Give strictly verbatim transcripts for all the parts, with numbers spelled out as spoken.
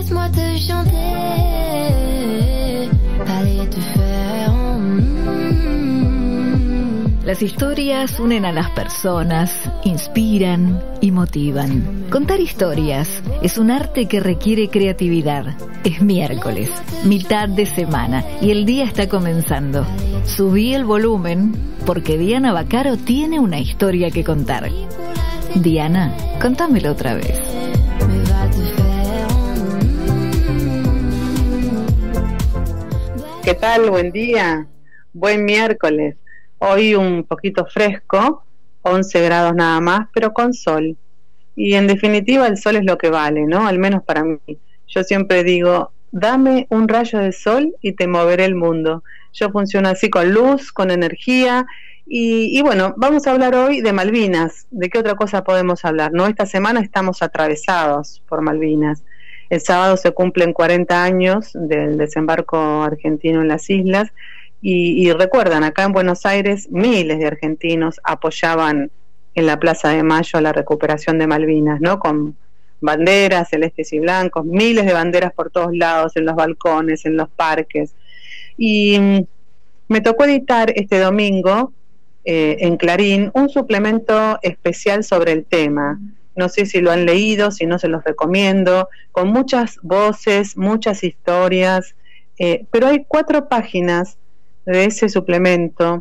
Laisse-moi te chanter, aller te faire. Las historias unen a las personas, inspiran y motivan. Contar historias es un arte que requiere creatividad. Es miércoles, mitad de semana, y el día está comenzando. Subí el volumen porque Diana Baccaro tiene una historia que contar. Diana, contámelo otra vez. ¿Qué tal? Buen día, buen miércoles. Hoy un poquito fresco, once grados nada más, pero con sol. Y en definitiva el sol es lo que vale, ¿no? Al menos para mí. Yo siempre digo, dame un rayo de sol y te moveré el mundo. Yo funciono así, con luz, con energía. Y, y bueno, vamos a hablar hoy de Malvinas. ¿De qué otra cosa podemos hablar? ¿No? Esta semana estamos atravesados por Malvinas. El sábado se cumplen cuarenta años del desembarco argentino en las islas. Y, y recuerdan, acá en Buenos Aires miles de argentinos apoyaban en la Plaza de Mayo la recuperación de Malvinas, ¿no? Con banderas celestes y blancos, miles de banderas por todos lados, en los balcones, en los parques. Y mm, me tocó editar este domingo eh, en Clarín un suplemento especial sobre el tema. No sé si lo han leído, si no se los recomiendo, con muchas voces, muchas historias, eh, pero hay cuatro páginas de ese suplemento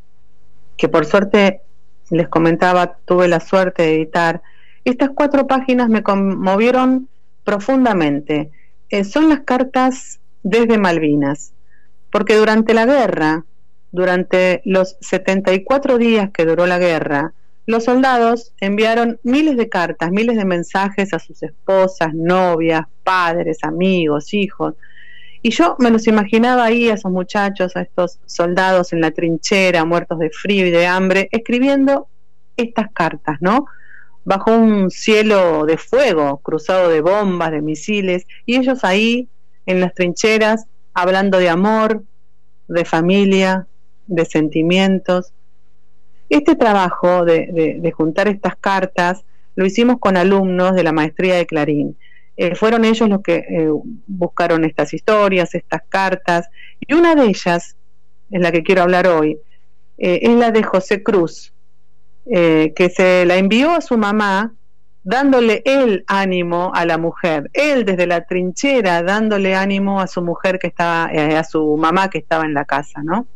que por suerte, les comentaba, tuve la suerte de editar. Estas cuatro páginas me conmovieron profundamente. Eh, son las cartas desde Malvinas, porque durante la guerra, durante los setenta y cuatro días que duró la guerra, los soldados enviaron miles de cartas, miles de mensajes a sus esposas, novias, padres, amigos, hijos. Y yo me los imaginaba ahí, a esos muchachos, a estos soldados en la trinchera, muertos de frío y de hambre, escribiendo estas cartas, ¿no? Bajo un cielo de fuego, cruzado de bombas, de misiles, y ellos ahí, en las trincheras, hablando de amor, de familia, de sentimientos. Este trabajo de, de, de juntar estas cartas lo hicimos con alumnos de la maestría de Clarín. Eh, fueron ellos los que eh, buscaron estas historias, estas cartas, y una de ellas, es la que quiero hablar hoy, eh, es la de José Cruz, eh, que se la envió a su mamá, dándole él ánimo a la mujer, él desde la trinchera dándole ánimo a su mujer que estaba, eh, a su mamá que estaba en la casa, ¿no?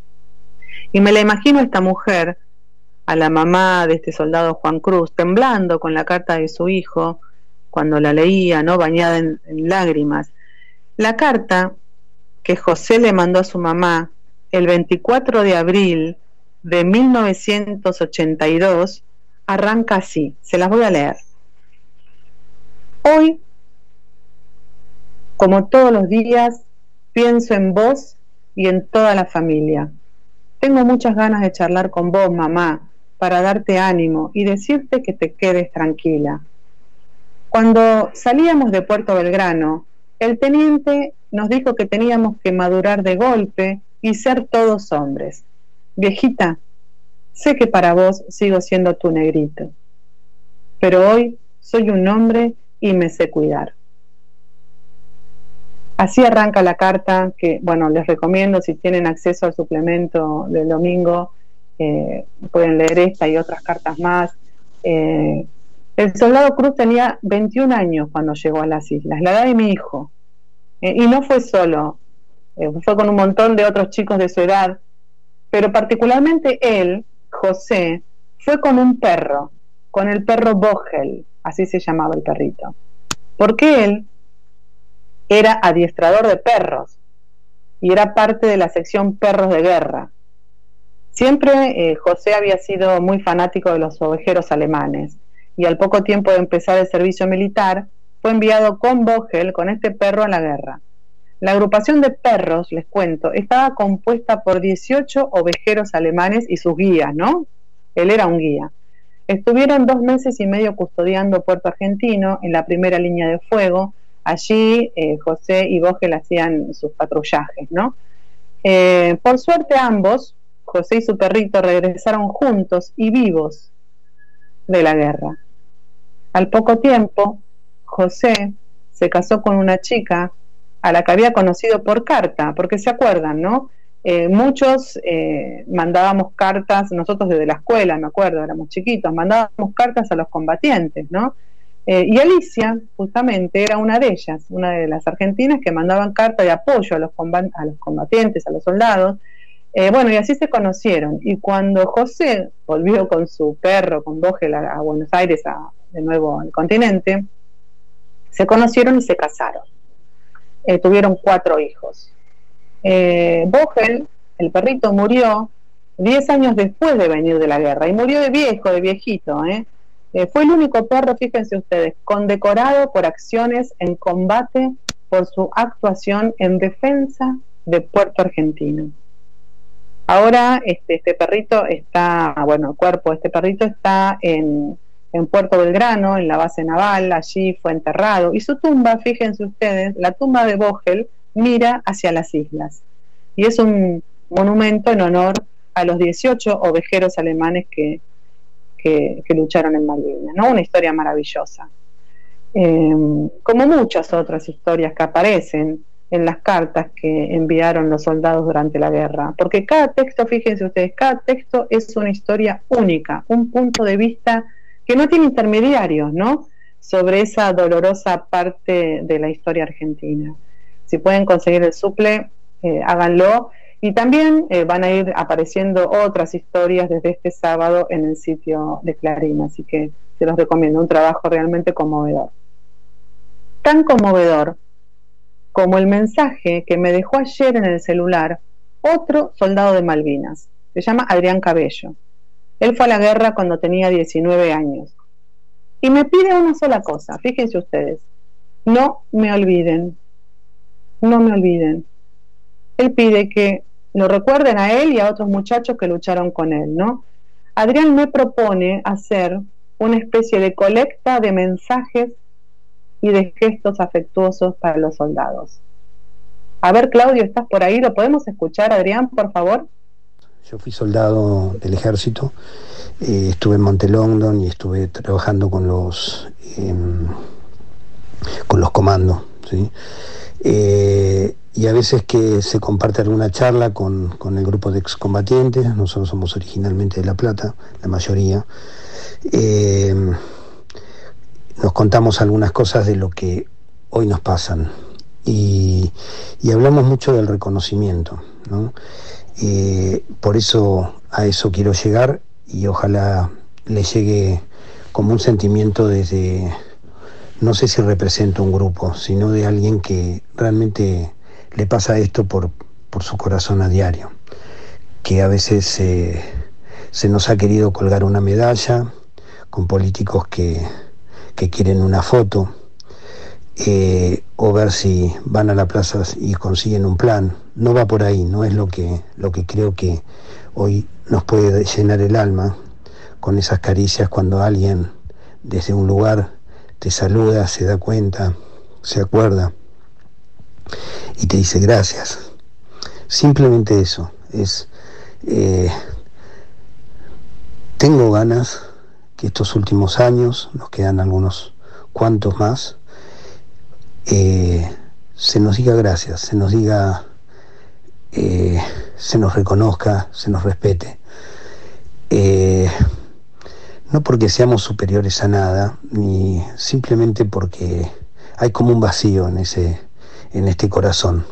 Y me la imagino a esta mujer, a la mamá de este soldado Juan Cruz, temblando con la carta de su hijo, cuando la leía, ¿no? Bañada en, en lágrimas. La carta que José le mandó a su mamá el veinticuatro de abril de mil novecientos ochenta y dos arranca así, se las voy a leer. Hoy, como todos los días, pienso en vos y en toda la familia. Tengo muchas ganas de charlar con vos, mamá, para darte ánimo y decirte que te quedes tranquila. Cuando salíamos de Puerto Belgrano, el teniente nos dijo que teníamos que madurar de golpe y ser todos hombres. Viejita, sé que para vos sigo siendo tu negrito, pero hoy soy un hombre y me sé cuidar. Así arranca la carta que, bueno, les recomiendo, si tienen acceso al suplemento del domingo, eh, pueden leer esta y otras cartas más. Eh, El soldado Cruz tenía veintiún años cuando llegó a las islas, la edad de mi hijo, eh, y no fue solo, eh, fue con un montón de otros chicos de su edad, pero particularmente él, José, fue con un perro, con el perro Vogel, así se llamaba el perrito, porque él era adiestrador de perros y era parte de la sección perros de guerra. Siempre eh, José había sido muy fanático de los ovejeros alemanes, y al poco tiempo de empezar el servicio militar fue enviado con Vogel, con este perro, a la guerra. La agrupación de perros, les cuento, estaba compuesta por dieciocho ovejeros alemanes y sus guías, ¿no? Él era un guía. Estuvieron dos meses y medio custodiando Puerto Argentino en la primera línea de fuego. Allí eh, José y Vogel hacían sus patrullajes, ¿no? Eh, por suerte ambos, José y su perrito, regresaron juntos y vivos de la guerra. Al poco tiempo, José se casó con una chica a la que había conocido por carta, porque se acuerdan, ¿no? Eh, muchos eh, mandábamos cartas, nosotros desde la escuela, me acuerdo, éramos chiquitos, mandábamos cartas a los combatientes, ¿no? Eh, y Alicia, justamente, era una de ellas, una de las argentinas que mandaban cartas de apoyo a los, combat a los combatientes, a los soldados. Eh, bueno, y así se conocieron. Y cuando José volvió con su perro, con Vogel, a, a Buenos Aires, a, de nuevo al continente, se conocieron y se casaron. Eh, tuvieron cuatro hijos. Eh, Vogel, el perrito, murió diez años después de venir de la guerra, y murió de viejo, de viejito, ¿eh? Eh, fue el único perro, fíjense ustedes, condecorado por acciones en combate por su actuación en defensa de Puerto Argentino. Ahora este, este perrito está, bueno, el cuerpo de este perrito está en, en Puerto Belgrano, en la base naval, allí fue enterrado, y su tumba, fíjense ustedes, la tumba de Vogel mira hacia las islas, y es un monumento en honor a los dieciocho ovejeros alemanes que Que, que lucharon en Malvinas, ¿no? Una historia maravillosa. Eh, como muchas otras historias que aparecen en las cartas que enviaron los soldados durante la guerra, porque cada texto, fíjense ustedes, cada texto es una historia única, un punto de vista que no tiene intermediarios, ¿no? Sobre esa dolorosa parte de la historia argentina. Si pueden conseguir el suple, eh, háganlo. Y también eh, van a ir apareciendo otras historias desde este sábado en el sitio de Clarín, así que se los recomiendo, un trabajo realmente conmovedor. Tan conmovedor como el mensaje que me dejó ayer en el celular otro soldado de Malvinas, se llama Adrián Cabello. Él fue a la guerra cuando tenía diecinueve años. Y me pide una sola cosa, fíjense ustedes, no me olviden, no me olviden. Él pide que lo recuerden a él y a otros muchachos que lucharon con él, ¿no? Adrián me propone hacer una especie de colecta de mensajes y de gestos afectuosos para los soldados. A ver, Claudio, ¿estás por ahí? ¿Lo podemos escuchar, Adrián, por favor? Yo fui soldado del ejército, eh, estuve en Montelongdon y estuve trabajando con los eh, con los comandos, ¿sí? Eh, y a veces que se comparte alguna charla con, con el grupo de excombatientes, nosotros somos originalmente de La Plata, la mayoría, eh, nos contamos algunas cosas de lo que hoy nos pasan y, y hablamos mucho del reconocimiento, ¿no? Eh, por eso a eso quiero llegar y ojalá le llegue como un sentimiento desde, no sé si represento un grupo, sino de alguien que realmente le pasa esto por, por su corazón a diario, que a veces eh, se nos ha querido colgar una medalla con políticos que, que quieren una foto, eh, o ver si van a la plaza y consiguen un plan. No va por ahí, no es lo que, lo que creo que hoy nos puede llenar el alma, con esas caricias cuando alguien desde un lugar te saluda, se da cuenta, se acuerda y te dice gracias. Simplemente eso es eh, tengo ganas que estos últimos años, nos quedan algunos cuantos más, eh, se nos diga gracias, se nos diga eh, se nos reconozca, se nos respete, eh, no porque seamos superiores a nada, ni simplemente porque hay como un vacío en ese en este corazón.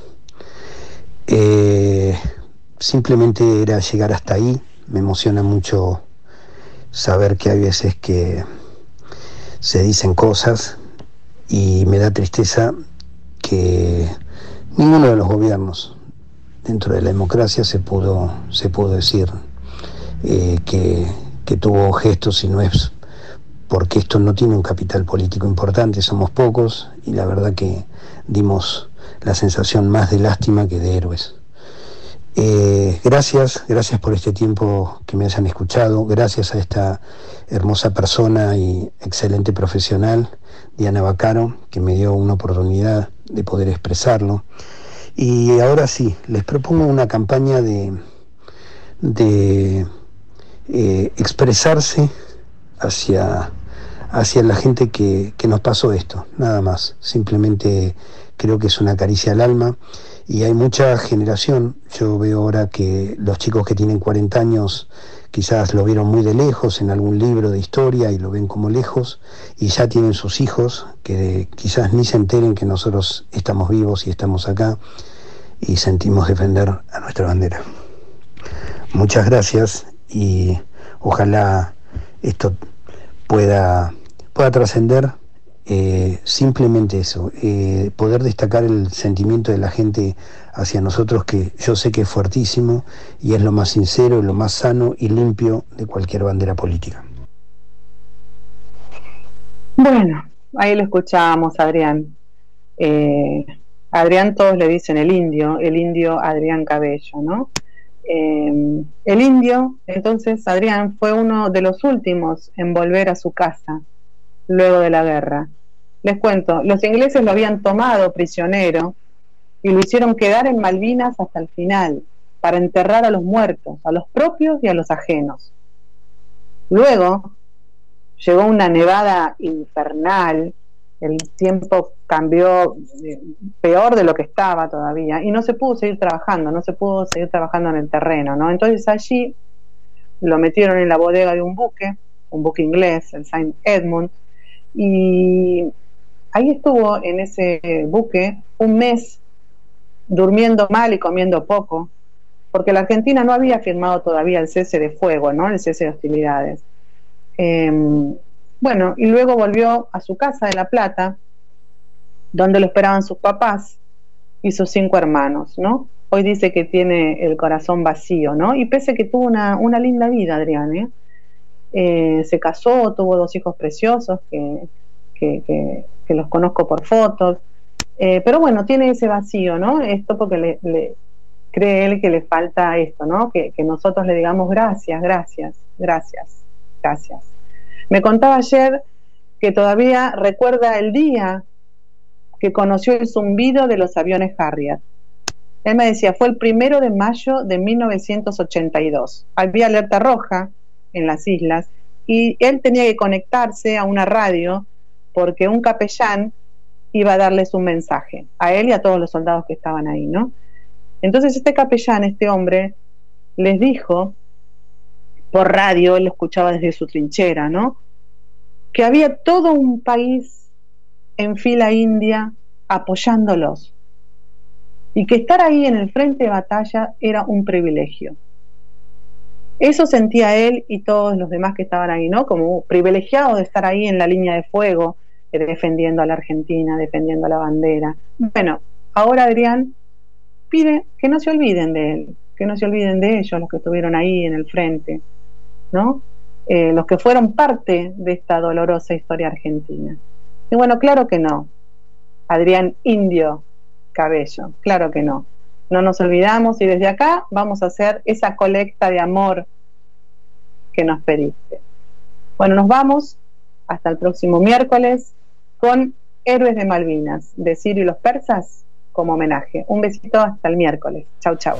Eh, simplemente era llegar hasta ahí. Me emociona mucho saber que hay veces que se dicen cosas y me da tristeza que ninguno de los gobiernos dentro de la democracia se pudo se pudo decir eh, que, que tuvo gestos, y no es porque esto no tiene un capital político importante, somos pocos y la verdad que dimos la sensación más de lástima que de héroes. Eh, gracias, gracias por este tiempo que me hayan escuchado, gracias a esta hermosa persona y excelente profesional, Diana Baccaro, que me dio una oportunidad de poder expresarlo. Y ahora sí, les propongo una campaña de, de eh, expresarse hacia, hacia la gente que, que nos pasó esto, nada más. Simplemente creo que es una caricia al alma y hay mucha generación. Yo veo ahora que los chicos que tienen cuarenta años quizás lo vieron muy de lejos en algún libro de historia y lo ven como lejos, y ya tienen sus hijos que quizás ni se enteren que nosotros estamos vivos y estamos acá y sentimos defender a nuestra bandera. Muchas gracias y ojalá esto pueda, pueda trascender. Eh, simplemente eso, eh, poder destacar el sentimiento de la gente hacia nosotros, que yo sé que es fuertísimo y es lo más sincero, lo más sano y limpio de cualquier bandera política. Bueno, ahí lo escuchábamos, Adrián. Eh, Adrián, todos le dicen el indio, el indio Adrián Cabello, ¿no? Eh, el indio, entonces, Adrián fue uno de los últimos en volver a su casa luego de la guerra. Les cuento, los ingleses lo habían tomado prisionero y lo hicieron quedar en Malvinas hasta el final, para enterrar a los muertos, a los propios y a los ajenos. Luego llegó una nevada infernal, el tiempo cambió peor de lo que estaba todavía, y no se pudo seguir trabajando, no se pudo seguir trabajando en el terreno, ¿no? Entonces allí lo metieron en la bodega de un buque, un buque inglés, el Saint Edmund, y ahí estuvo en ese buque un mes durmiendo mal y comiendo poco, porque la Argentina no había firmado todavía el cese de fuego, ¿no? El cese de hostilidades. Eh, bueno, y luego volvió a su casa de La Plata, donde lo esperaban sus papás y sus cinco hermanos, ¿no? Hoy dice que tiene el corazón vacío, ¿no? Y pese a que tuvo una, una linda vida, Adrián, ¿eh? Eh, se casó, tuvo dos hijos preciosos que, que, que, que los conozco por fotos, eh, pero bueno, tiene ese vacío, ¿no? Esto porque le, le cree él que le falta esto, ¿no? Que, que nosotros le digamos gracias, gracias, gracias, gracias. Me contaba ayer que todavía recuerda el día que conoció el zumbido de los aviones Harrier. Él me decía, fue el primero de mayo de mil novecientos ochenta y dos. Había alerta roja en las islas y él tenía que conectarse a una radio porque un capellán iba a darles un mensaje a él y a todos los soldados que estaban ahí, ¿no? Entonces este capellán, este hombre, les dijo por radio, él lo escuchaba desde su trinchera, ¿no? Que había todo un país en fila india apoyándolos y que estar ahí en el frente de batalla era un privilegio. Eso sentía él y todos los demás que estaban ahí, ¿no? Como privilegiados de estar ahí en la línea de fuego, defendiendo a la Argentina, defendiendo a la bandera. Bueno, ahora Adrián pide que no se olviden de él, que no se olviden de ellos, los que estuvieron ahí en el frente, ¿no? Eh, los que fueron parte de esta dolorosa historia argentina. Y bueno, claro que no, Adrián Indio Cabello, claro que no. No nos olvidamos y desde acá vamos a hacer esa colecta de amor que nos pediste. Bueno, nos vamos hasta el próximo miércoles con Héroes de Malvinas, de Sirio y los persas, como homenaje. Un besito hasta el miércoles. Chau, chau.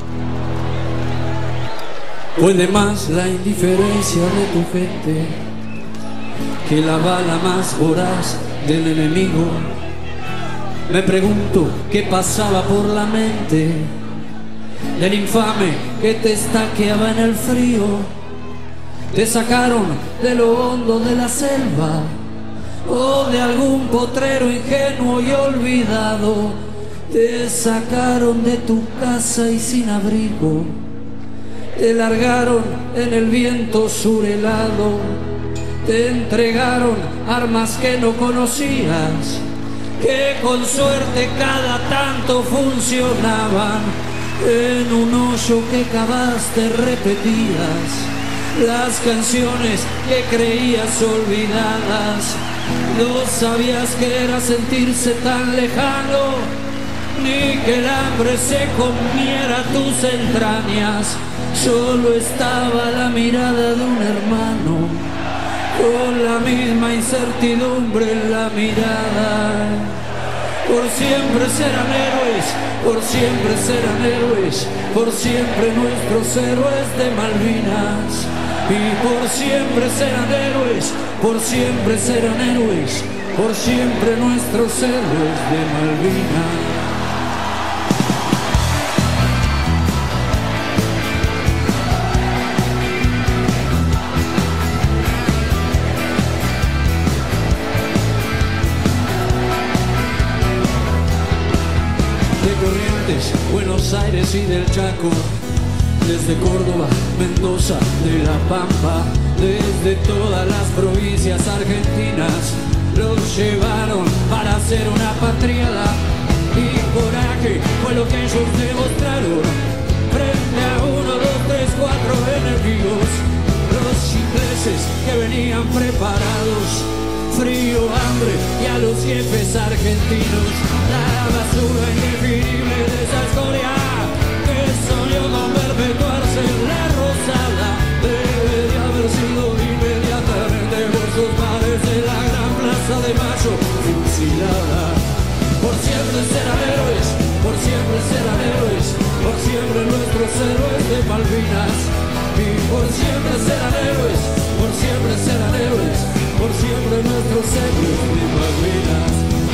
Puede más la indiferencia de tu gente que la bala más voraz del enemigo. Me pregunto qué pasaba por la mente del infame que te estaqueaba en el frío. Te sacaron de lo hondo de la selva o de algún potrero ingenuo y olvidado. Te sacaron de tu casa y sin abrigo. Te largaron en el viento surhelado. Te entregaron armas que no conocías, que con suerte cada tanto funcionaban. En un hoyo que cavaste repetías las canciones que creías olvidadas. No sabías que era sentirse tan lejano, ni que el hambre se comiera tus entrañas. Solo estaba la mirada de un hermano, con la misma incertidumbre en la mirada. Por siempre serán héroes, por siempre serán héroes, por siempre nuestros héroes de Malvinas. y por siempre serán héroes, por siempre serán héroes, por siempre nuestros héroes de Malvinas. Buenos Aires y del Chaco, desde Córdoba, Mendoza, de La Pampa, desde todas las provincias argentinas, los llevaron para hacer una patriada, y coraje fue lo que ellos demostraron frente a uno, dos, tres, cuatro enemigos, los ingleses que venían preparados, frío, hambre y a los jefes argentinos, la basura indefinible de esa historia que soñó con perpetuarse en la Rosada, debe de haber sido inmediatamente por sus padres de la gran plaza de Mayo fusilada. Por siempre serán héroes, por siempre serán héroes, por siempre nuestros héroes de Malvinas, y por siempre serán héroes, por siempre serán héroes, por siempre nuestros héroes de Malvinas.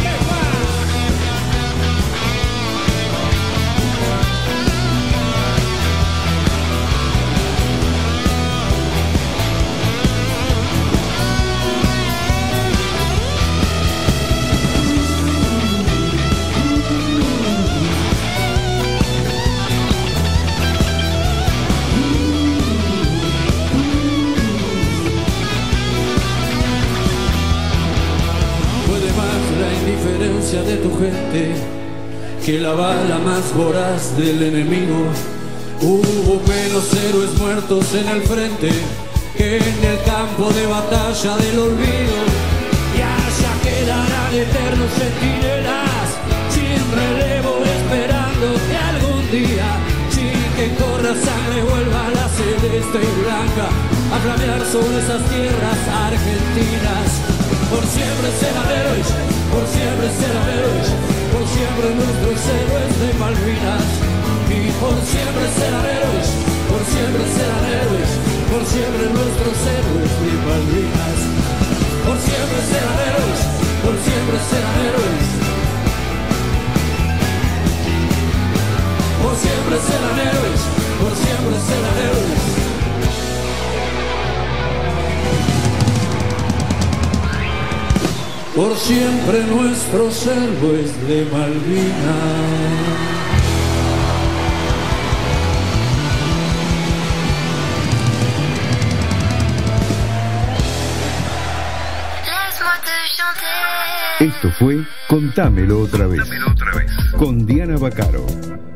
De tu gente que la bala más voraz del enemigo. Hubo menos héroes muertos en el frente que en el campo de batalla del olvido, y allá quedarán eternos centinelas sin relevo, esperando que algún día, sin que corra sangre, vuelva la celeste y blanca a flamear sobre esas tierras argentinas. Por siempre serán héroes, por siempre serán héroes, por siempre nuestros héroes de Malvinas, y por siempre serán héroes, por siempre serán héroes, por siempre nuestros héroes de Malvinas. Por siempre serán héroes, por siempre serán héroes, por siempre serán héroes, por siempre serán héroes. Por siempre nuestros héroes de Malvinas. Esto fue Contámelo otra vez, con Diana Baccaro.